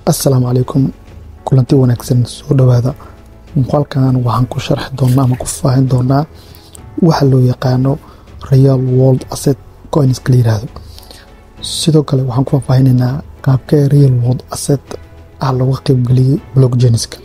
السلام عليكم kulanti wanaagsan soo dhawaada muuqaalkan waxaan ku sharxi doonaa ama ku faahin doonaa waxa loo yaqaano real world asset coins ka yiraahdo sidoo kale waxaan ku faahfaahineynaa qaabka real world asset lagu qaybgeliyay blockchain-ka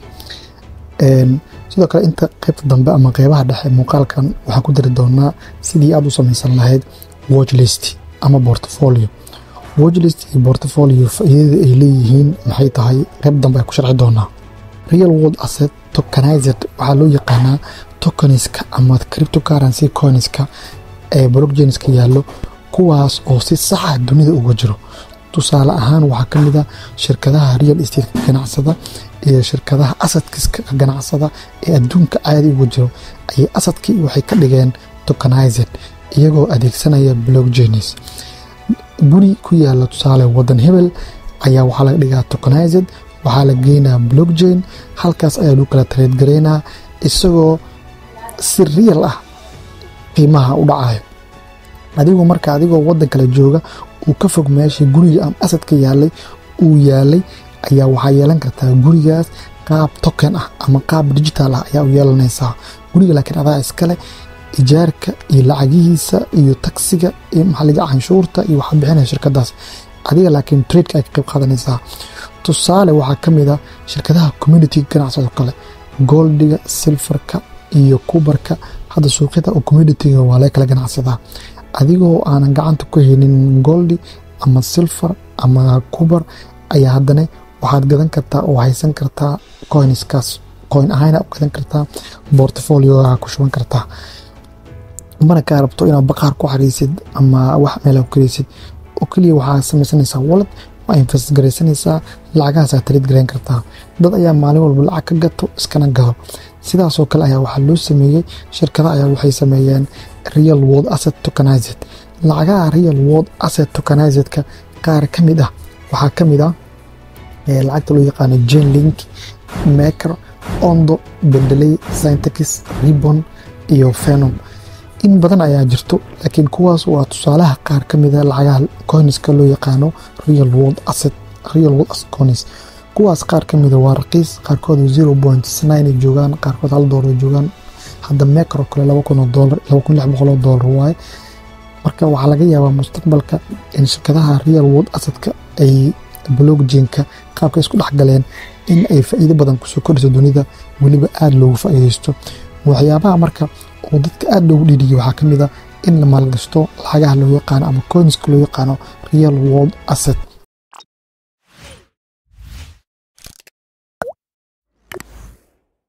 sidoo kale inta qaybta dambe ama qaybaha dhexe muuqaalkan waxaan ku dari doonaa sidii aad u samaysan lahayd watch list ama portfolio watchlist iyo portfolio faa'iidada ay leeyihiin maxay tahay qayb dambe ay ku sharxi doonaa real world asset tokenized waxaa loo yaqaanaa tokenska ama cryptocurrency coinska ee blockchainska yaallo kuwaas oo si sax ah dunida uga jiro tusaale ahaan waxaa ka mid ah shirkadaha real estate ganacsada iyo shirkadaha assetkiska ganacsada ee adduunka caadi uga jiro ayay assetkii waxay ka dhigeen tokenized iyagoo adeegsanaya blockchains guri ku yaala tusaale wadan hebel ayaa waxaa laga dhigaa tokenized waxaa la geynaa blockchain halkaas ayaa lagu kala trade gareynaa isagoo si real ah qiimaha u dhacayo adigoo wadan kale jooga uu ka fog meeshii guriga ama assetka yaalay uu yaalay ayaa waxaa yeelan kartaa gurigaas qaab token ah ama qaab digital ah ayaa u yeelanaysaa guriga laakiin adaa iskale ijaarka iyo lacagihiisa iyo taksiga iyo maxalliga canshuurta iyo waxa bixinaya shirkadaas adiga laakiin trade-ka ay ka qayb qaadanaysaa tusaale waxaa ka mid ah shirkadaha community ganacsado kale goldiga silfarka iyo kubarka hadda suuqyada oo community-ga waa laga kala ganacsadaa adigoo aanan gacanta ku haynin goldi ama silfar ama kubar ayaa haddana waxaad gadan kartaa oo haysan kartaa coinskaas coin ahaana u gadan kartaa portfolio ku shuban kartaa mana ka rabto inaad baqaar ku xariisid ama wax meel ku kareysid oo kaliya waxaa samaysanaysaa wallet waa invest gareysanaysaa lacagahaas aad trade gareyn kartaa dad ayaa maalin walba lacag ka gato iskana gado sidaasoo kale ayaa waxaa loo sameeyey shirkada ayaa waxay sameeyeen real world asset tokenized lacagaha real world asset tokenizedka qaar ka mid ah waxaa ka mid ah lacagta loo yaqaano Chainlink Maker Ondo Bendeley Syntex Ribbon iyo Phenom in badan ayaa jirto laakiin kuwaas waa tusaalaha qaar ka mid ah lacagaha coinska loo yaqaano real world asset coins kuwaas qaar ka mid ah waa raqiis qaarkood 0.9 ay joogaan qaarkood $1 joogaan hadda Maker kale $2,000 $2,600 waaye marka waxaa laga yaabaa mustaqbalka in shirkadaha real world assetka ay blockchain-ka qaabka isku dhexgaleen in ay faa'iido badan ku soo kordhiso dunida weliba aad loogu faa'iideysto waxyaabaha marka oo dadka aad loogu dhiiriyo waxaa ka mid ah in la maalgashto lacagaha loo yaqaano ama coinska loo yaqaano real world asset